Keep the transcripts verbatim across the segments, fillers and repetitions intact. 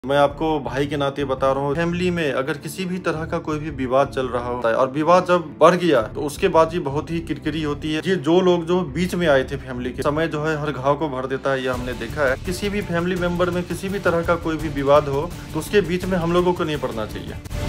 मैं आपको भाई के नाते बता रहा हूँ, फैमिली में अगर किसी भी तरह का कोई भी विवाद चल रहा होता है और विवाद जब बढ़ गया तो उसके बाद ही बहुत ही किरकिरी होती है। ये जो लोग जो बीच में आए थे फैमिली के समय जो है हर घाव को भर देता है, ये हमने देखा है। किसी भी फैमिली मेंबर में किसी भी तरह का कोई भी विवाद हो तो उसके बीच में हम लोगों को नहीं पड़ना चाहिए।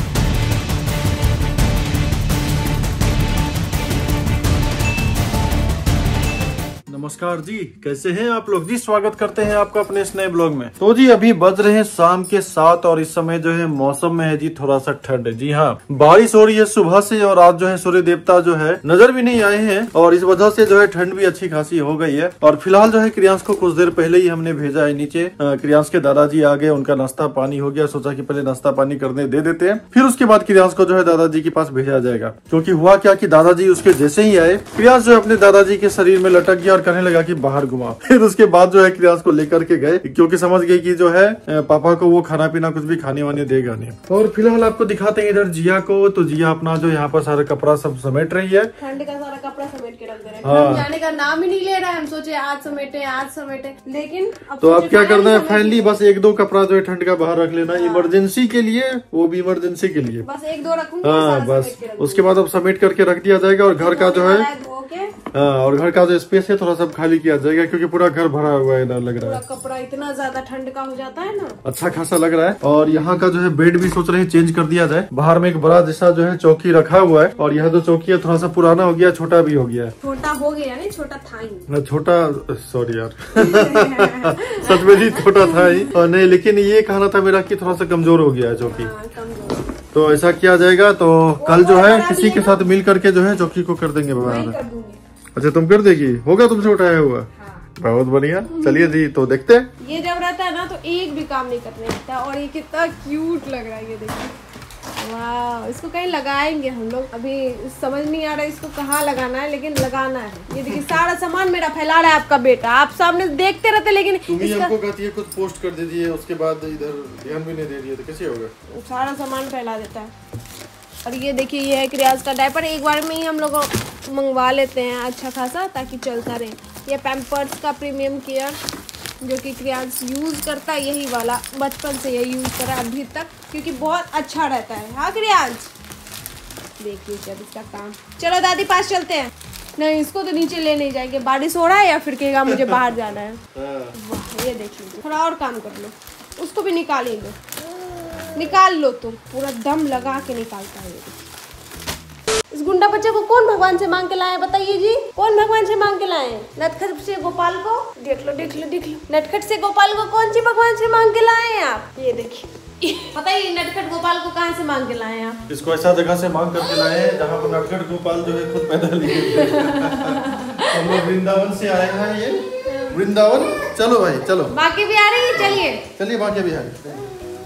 नमस्कार जी, कैसे हैं आप लोग जी। स्वागत करते हैं आपका अपने इस नए ब्लॉग में। तो जी अभी बज रहे हैं शाम के सात और इस समय जो है मौसम में है जी थोड़ा सा ठंड है। जी हाँ, बारिश हो रही है सुबह से और आज जो है सूर्य देवता जो है नजर भी नहीं आए हैं और इस वजह से जो है ठंड भी अच्छी खासी हो गई है। और फिलहाल जो है क्रियांश को कुछ देर पहले ही हमने भेजा है नीचे। क्रियांश के दादाजी आ गए, उनका नाश्ता पानी हो गया। सोचा की पहले नाश्ता पानी करने दे देते हैं, फिर उसके बाद क्रियांश को जो है दादाजी के पास भेजा जाएगा। क्योंकि हुआ क्या कि दादाजी उसके जैसे ही आए, क्रियांश जो है अपने दादाजी के शरीर में लटक गया और कहने लगा कि बाहर घुमा। फिर उसके बाद जो है क्रियांश को लेकर के गए क्योंकि समझ गए कि जो है पापा को वो खाना पीना कुछ भी खाने वाने देगा नहीं। और फिलहाल आपको दिखाते हैं इधर जिया को। तो जिया अपना जो यहाँ पर सारा कपड़ा सब समेट रही है। ठंड का सारा कपड़ा समेट के रख दे रहे हैं। हाँ। जाने का नाम ही नहीं ले रहा है। हम सोचे आज समेटे आज समेटे, लेकिन अब तो अब क्या करना है, फाइनली बस एक दो कपड़ा जो है ठंड का बाहर रख लेना इमरजेंसी के लिए, वो भी इमरजेंसी के लिए बस एक दो रखूंगी। हाँ बस उसके बाद अब समेट करके रख दिया जाएगा और घर का जो है हाँ और घर का जो स्पेस है थोड़ा सा खाली किया जाएगा क्योंकि पूरा घर भरा हुआ है, लग रहा है। कपड़ा इतना ज्यादा ठंड का हो जाता है ना, अच्छा खासा लग रहा है। और यहाँ का जो है बेड भी सोच रहे हैं चेंज कर दिया जाए। बाहर में एक बड़ा जैसा जो है चौकी रखा हुआ है और यहाँ जो चौकी है थोड़ा सा पुराना हो गया, छोटा भी हो गया है। छोटा हो गया नहीं, छोटा था ही छोटा, सॉरी यार सच में जी छोटा था ही और नहीं, लेकिन ये कहना था मेरा कि थोड़ा सा कमजोर हो गया है चौकी। तो ऐसा किया जाएगा। तो कल जो है किसी के साथ मिल करके जो है चौकी को कर देंगे बाबा। अच्छा तुम कर देगी, होगा तुमसे उठाया हुआ। हाँ। बहुत बढ़िया, चलिए जी तो देखते हैं। ये जब रहता है ना तो एक भी काम नहीं करने लगता और ये कितना क्यूट लग रहा है, ये देखिए। वाह, इसको कहीं लगाएंगे हम लोग, अभी समझ नहीं आ रहा है इसको कहाँ लगाना है, लेकिन लगाना है। ये देखिए सारा सामान मेरा फैला रहा है आपका बेटा, आप सामने देखते रहते लेकिन तुम्ही हमको कहती है कुछ पोस्ट कर दीजिए है, उसके बाद इधर ध्यान भी नहीं दे रही है, तो कैसे होगा। सारा सामान फैला देता है। और ये देखिए ये है क्रियांश का डायपर, एक बार में ही हम लोग मंगवा लेते हैं अच्छा खासा ताकि चलता रहे। ये पैम्पर्स का प्रीमियम केयर जो कि क्रियांश यूज़ करता है, यही वाला बचपन से यही यूज़ करा अभी तक क्योंकि बहुत अच्छा रहता है। हाँ क्रियांश, देखिए जब इसका काम। चलो दादी पास चलते हैं। नहीं इसको तो नीचे ले नहीं जाएंगे, बारिश हो रहा है या फिर कहेगा मुझे बाहर जाना है। वाह ये देखिए, थोड़ा और काम कर लो, उसको भी निकालेंगे। निकाल लो तुम, पूरा दम लगा के निकालता है। इस गुंडा बच्चे को कौन भगवान से मांग के लाए बताइए जी, कौन भगवान से मांग के लाए? नटखट से गोपाल को देख लो देख लो देख लो, नटखट से गोपाल को कौन सी भगवान से मांग के लाए हैं आप? ये देखिए बताइए नटखट गोपाल को कहाँ से मांग के लाए हैं आप? इसको ऐसा जगह से मांग करके लाए हैं जहाँ पर नटखट गोपाल जो है खुद पैदा लिए थे। हम लोग वृंदावन से आए हैं, ये वृंदावन। चलो भाई चलो, बाकी भी आ रही है, चलिए चलिए बाकी भी आ रही।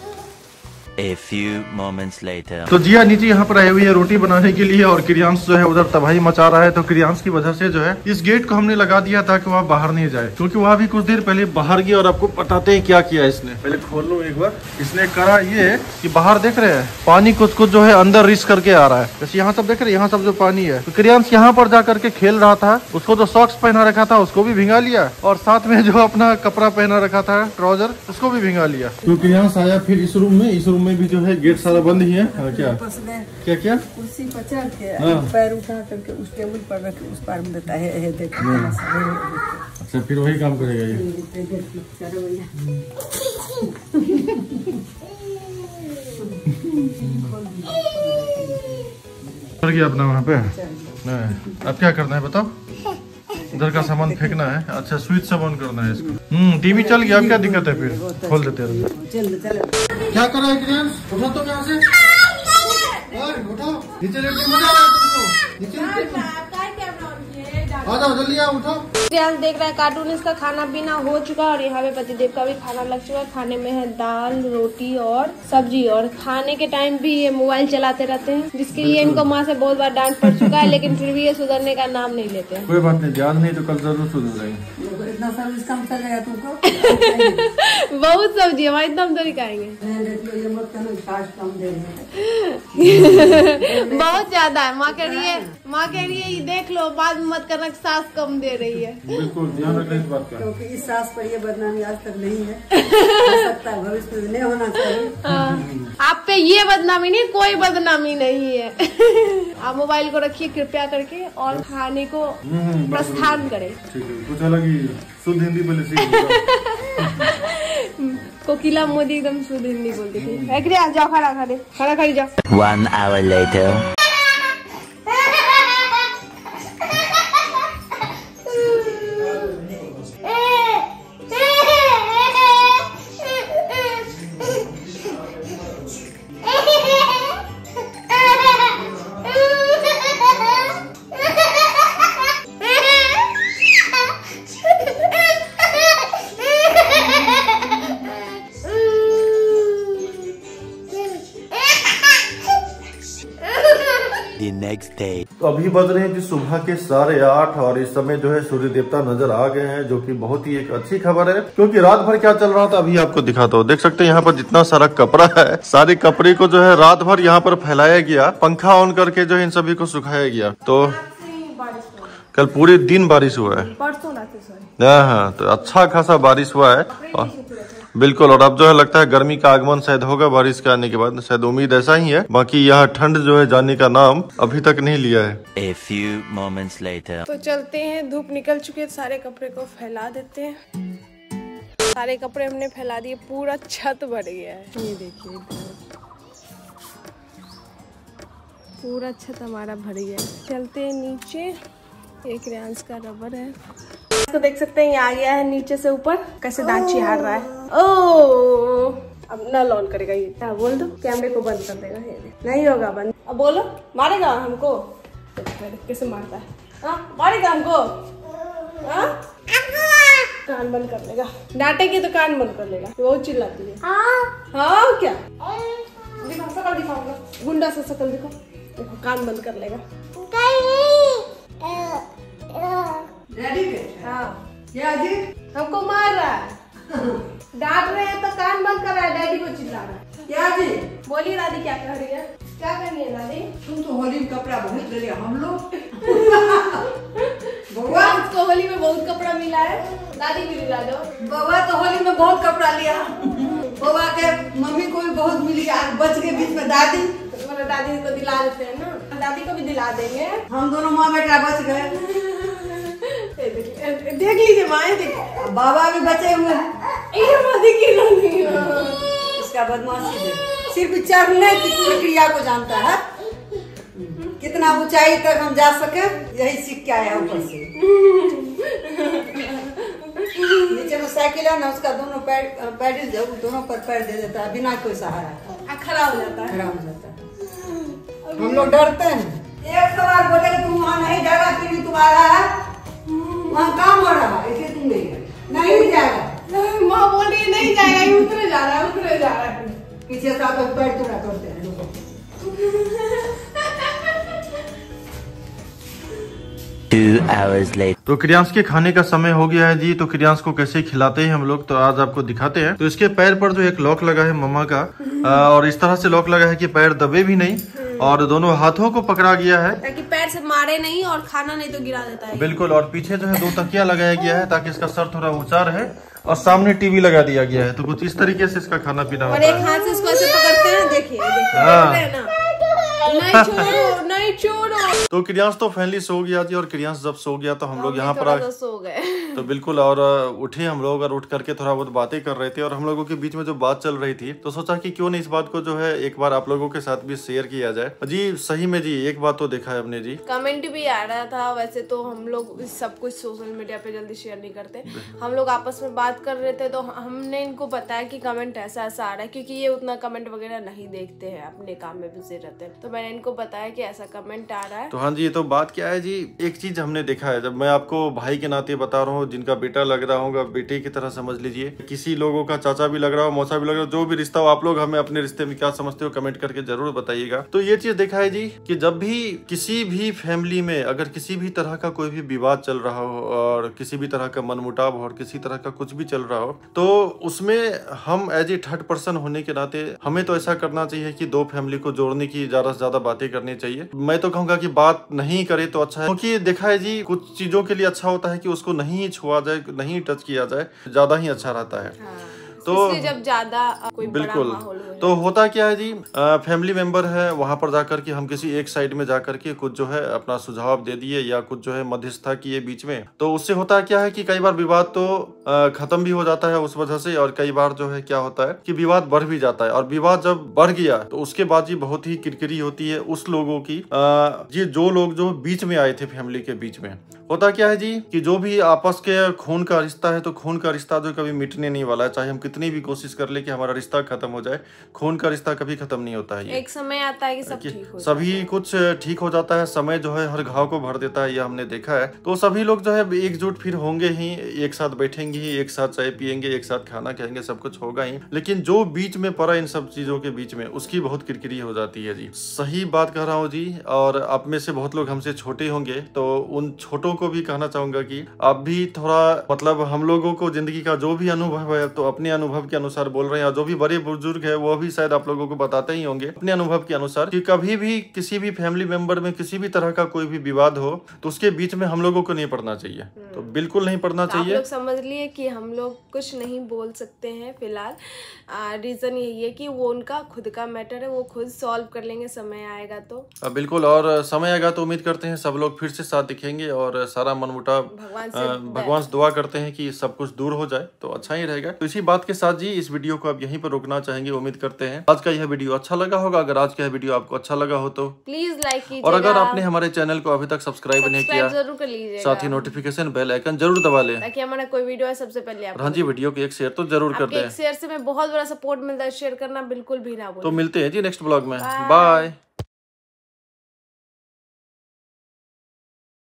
A few moments later. तो जिया नीचे यहाँ पर आई हुई है रोटी बनाने के लिए और क्रियांश जो है उधर तबाही मचा रहा है। तो क्रियांश की वजह से जो है इस गेट को हमने लगा दिया ताकि वह बाहर नहीं जाए, क्योंकि वह भी कुछ देर पहले बाहर गया। और आपको बताते हैं क्या किया इसने, पहले खोल लो एक बार। इसने करा ये कि बाहर देख रहे हैं पानी कुछ कुछ जो है अंदर रिस करके आ रहा है, जैसे यहाँ सब देख रहे हैं, यहाँ सब जो पानी है। तो क्रियांश यहाँ पर जा करके खेल रहा था, उसको जो सॉक्स पहना रखा था उसको भी भिंगा लिया और साथ में जो अपना कपड़ा पहना रखा था ट्राउजर उसको भी भिंगा लिया। तो क्रियांश आया फिर इस रूम में, इस रूम में भी जो है गेट सारा बंद ही है। हाँ, क्या क्या क्या कुर्सी पर चढ़ के पैर उठा करके उस टेबल पर रख उस पार में देता है, है देखो। अच्छा फिर वही काम करेगा ये। कर गया अपना वहाँ पे। नहीं अब क्या करना है बताओ, इधर का सामान फेंकना है। अच्छा स्विच से ऑन करना है इसको। हम्म टीवी चल गया, अब क्या दिक्कत है, फिर खोल देते हैं। क्या कर रहा है क्रियांश, उठो तो यहाँ से, उठो नीचे लेट के मजा आ रहा है तुमको, नीचे आ जाओ जल्दी आओ उठो। क्रियांश देख रहा है कार्टून, इसका खाना पीना हो चुका है और यहाँ पे पतिदेव का भी खाना लग चुका है। खाने में है दाल रोटी और सब्जी, और खाने के टाइम भी ये मोबाइल चलाते रहते हैं, जिसके लिए इनको माँ से बहुत बार डांट पड़ चुका है, लेकिन फिर भी ये सुधरने का नाम नहीं लेते हैं। कोई बात नहीं, ध्यान नहीं तो कल जरूर सुधर जाएंगे। इतना सर्विस कम चलेगा तुमको। बहुत सब्जी है, इतना हम तो नहीं खाएंगे। ये मत कहना छाछ कम दे रहे बहुत ज्यादा है। माँ कह रही है, माँ कह रही है ये देख लो, बाद में मत करना सास कम दे रही है। बिल्कुल ध्यान रखना इस बात का, क्योंकि इस सास पर ये बदनामी आज तक नहीं है, हो सकता है भविष्य में नहीं होना चाहिए। आप पे ये बदनामी नहीं, कोई बदनामी नहीं है। आप मोबाइल को रखिए कृपया करके और खाने को प्रस्थान करें। ठीक है, कुछ अलग ही शुद्ध हिंदी बोले सीख। कोकिला मोदी एकदम शुद्ध हिंदी बोलती थी। है जाओ खाना खा दे, खाना खा जाओ। One hour later. The next day. तो अभी बज रहे हैं जी सुबह के साढ़े आठ और इस समय जो है सूर्य देवता नजर आ गए हैं, जो कि बहुत ही एक अच्छी खबर है, क्योंकि रात भर क्या चल रहा था अभी आपको दिखाता हूँ। देख सकते हैं यहाँ पर जितना सारा कपड़ा है, सारे कपड़े को जो है रात भर यहाँ पर फैलाया गया, पंखा ऑन करके जो है इन सभी को सुखाया गया। तो कल पूरे दिन बारिश हुआ है। हाँ हाँ, तो अच्छा खासा बारिश हुआ है बिल्कुल। और अब जो है लगता है गर्मी का आगमन शायद होगा बारिश के आने के बाद, शायद उम्मीद ऐसा ही है। बाकी यहाँ ठंड जो है जाने का नाम अभी तक नहीं लिया है। A few moments later. तो चलते हैं, धूप निकल चुकी है, सारे कपड़े को फैला देते हैं। सारे कपड़े हमने फैला दिए, पूरा छत भर गया है। ये देखिए पूरा छत हमारा भर गया है। चलते हैं नीचे, एक रियांस का रबर है, तो देख सकते हैं ये आ गया है नीचे से ऊपर, कैसे दांत चिहार रहा है। ओ अब नल ऑन करेगा ये। हाँ बोल दो, कैमरे को बंद कर देगा। ये नहीं होगा बंद। अब बोलो, मारेगा हमको? कैसे मारता है? हाँ मारेगा हमको? हाँ कान बंद कर लेगा, डांटेगी तो कान बंद कर लेगा। बहुत चिल्लाती है। हाँ क्या दिखाओ, शकल दिखाओ, गुंडा सा शकल दिखाओ। देखो कान बंद कर लेगा। डैडी के हाँ क्या जी हमको मार रहा है, डांट रहे हैं तो कान बंद कर रहा है, डैडी को चिल्ला रहा है। क्या जी बोलिए दादी क्या कह रही है? क्या करनी है दादी? तुम तो होली में कपड़ा बहुत ले लिया, हम लोग बउआ उसको होली में बहुत कपड़ा मिला है, दादी भी दिला दो। बउआ तो होली में बहुत कपड़ा लिया, बउआ के मम्मी को भी बहुत मिली, आज बच गए बीच में दादी। मतलब दादी को दिला देते हैं ना, दादी को भी दिला देंगे। हम दोनों माँ बेटा बच गए। देख लीजिए माँ, देखिए बाबा भी बचे हुए हैं। इसका बदमाशी दे, सिर्फ चढ़ने की प्रक्रिया को जानता है, कितना ऊंचाई तक हम जा सके यही सीख के आया ऊपर से। नीचे में साइकिल है ना, उसका दोनों पैर पैडल जो दोनों पर पैर दे देता है बिना कोई सहारा, खड़ा हो जाता है, खड़ा हो जाता है। हम लोग डरते हैं, एक सवाल बोले तुम वहाँ नहीं जाएगा, फिर भी तुम्हारा है वहाँ काम हो रहा है, इसलिए तुम नहीं नहीं जाएगा। माँ बोल रही है नहीं जाएगा, ये उतरे जा रहा है, उतरे जा रहा है। पीछे से आकर पैर टूटा करते हैं लोगों। Two hours later. तो क्रियांश के खाने का समय हो गया है जी। तो क्रियांश को कैसे खिलाते हैं हम लोग, तो आज आपको दिखाते हैं। तो इसके पैर पर जो एक लॉक लगा है मम्मा का, और इस तरह से लॉक लगा है कि पैर दबे भी नहीं, और दोनों हाथों को पकड़ा गया है ताकि पैर से मारे नहीं और खाना नहीं तो गिरा देता है। बिल्कुल। और पीछे जो है दो तकिया लगाया गया है ताकि इसका सर थोड़ा ऊंचा रहे, और सामने टीवी लगा दिया गया है। तो कुछ इस तरीके से इसका खाना पीना और होता एक है। हाथ से इसको ऐसे पकड़ते हैं, देखिए देखिए हाँ। ना, नहीं छोड़ो नहीं छोड़ो। तो क्रियांश तो फाइनली सो गया जी, और क्रियांश जब सो गया तो हम लोग यहाँ पर आ सो गए। तो बिल्कुल, और उठे हम लोग, और उठ करके थोड़ा बहुत बातें कर रहे थे, और हम लोगों के बीच में जो बात चल रही थी, तो सोचा कि क्यों नहीं इस बात को जो है एक बार आप लोगों के साथ भी शेयर किया जाए। जी सही में जी एक बात तो देखा है अपने जी, कमेंट भी आ रहा था। वैसे तो हम लोग सब कुछ सोशल मीडिया पे जल्दी शेयर नहीं करते, हम लोग आपस में बात कर रहे थे, तो हमने इनको बताया कि कमेंट ऐसा ऐसा आ रहा है, क्योंकि ये उतना कमेंट वगैरह नहीं देखते हैं, अपने काम में बिजी रहते हैं। तो मैंने इनको बताया कि ऐसा कमेंट आ रहा है। तो हाँ जी, ये तो बात क्या है जी, एक चीज हमने देखा है, जब मैं आपको भाई के नाते बता रहा हूँ, जिनका बेटा लग रहा होगा बेटे की तरह समझ लीजिए, किसी लोगों का चाचा भी लग रहा हो, मौसा भी लग रहा हो, जो भी रिश्ता हो, आप लोग हमें अपने रिश्ते में क्या समझते हो कमेंट करके जरूर बताइएगा। तो ये चीज देखा है जी कि जब भी किसी भी फैमिली में अगर किसी भी तरह का कोई भी विवाद चल रहा हो और किसी भी तरह का मनमुटाव हो और किसी तरह का कुछ भी चल रहा हो, तो उसमें हम एज ए थर्ड पर्सन होने के नाते हमें तो ऐसा करना चाहिए कि दो फैमिली को जोड़ने की ज्यादा से ज्यादा बातें करनी चाहिए। मैं तो कहूंगा कि बात नहीं करे तो अच्छा है, क्योंकि देखा है जी कुछ चीजों के लिए अच्छा होता है कि उसको नहीं छुआ जाए, नहीं टच किया जाए, ज्यादा ही अच्छा रहता है। हाँ, तो जब ज्यादा कोई बिल्कुल बड़ा माहौल हो तो होता क्या है जी, फैमिली मेंबर है वहां पर जाकर के हम किसी एक साइड में जाकर के कुछ जो है अपना सुझाव दे दिए या कुछ जो है मध्यस्थता किए बीच में, तो उससे होता क्या है कि कई बार विवाद तो आ, खत्म भी हो जाता है उस वजह से, और कई बार जो है क्या होता है कि विवाद बढ़ भी जाता है। और विवाद जब बढ़ गया तो उसके बाद जी बहुत ही किरकिरी होती है उस लोगों की, ये जो लोग जो बीच में आए थे फैमिली के बीच में। होता क्या है जी कि जो भी आपस के खून का रिश्ता है तो खून का रिश्ता जो कभी मिटने नहीं वाला है, चाहे हम कितनी भी कोशिश कर ले कि हमारा रिश्ता खत्म हो जाए, खून का रिश्ता कभी खत्म नहीं होता है। ये एक समय आता है कि सब कि ठीक हो सभी कुछ ठीक हो जाता है, समय जो है हर घाव को भर देता है, ये हमने देखा है। तो सभी लोग जो है एकजुट फिर होंगे ही, एक साथ बैठेंगे ही, एक साथ चाय पियेंगे, एक साथ खाना खाएंगे, सब कुछ होगा ही। लेकिन जो बीच में पड़ा इन सब चीजों के बीच में, उसकी बहुत किरकिरी हो जाती है जी। सही बात कह रहा हूँ जी। और आप में से बहुत लोग हमसे छोटे होंगे, तो उन छोटों को भी कहना चाहूंगा कि आप भी थोड़ा मतलब हम लोगों को जिंदगी का जो भी अनुभव है तो अपने अनुभव के अनुसार बोल रहे हैं, और जो भी बड़े बुजुर्ग है वो भी शायद आप लोगों को बताते ही होंगे अपने अनुभव के अनुसार कि कभी भी किसी भी फैमिली मेंबर में किसी भी तरह का कोई भी विवाद हो तो उसके बीच में हम लोगों को नहीं पड़ना चाहिए, तो बिल्कुल नहीं पड़ना तो चाहिए। आप लोग समझ लिए कि हम लोग कुछ नहीं बोल सकते हैं फिलहाल। रीजन यही है कि वो उनका खुद का मैटर है, वो खुद सॉल्व कर लेंगे, समय आएगा तो। आ, बिल्कुल, और समय आएगा तो उम्मीद करते हैं सब लोग फिर से साथ दिखेंगे और सारा मनमुटाव भगवान से भगवान से दुआ करते हैं कि सब कुछ दूर हो जाए तो अच्छा ही रहेगा। तो इसी बात के साथ जी इस वीडियो को आप यहीं पर रोकना चाहेंगे। उम्मीद करते हैं आज का यह वीडियो अच्छा लगा होगा। अगर आज का यह वीडियो आपको अच्छा लगा हो तो प्लीज लाइक कीजिए, और अगर आपने हमारे चैनल को अभी तक सब्सक्राइब नहीं किया जरूर कर लीजिए, साथ ही नोटिफिकेशन बेल आइकन जरूर दबा लें ताकि हमारा कोई वीडियो है सबसे पहले आप। हाँ जी, वीडियो को एक शेयर तो जरूर कर दें। एक शेयर से मैं बहुत बड़ा सपोर्ट मिलता है, शेयर करना बिल्कुल भी ना भूलें। तो मिलते हैं जी नेक्स्ट ब्लॉग में। बाय।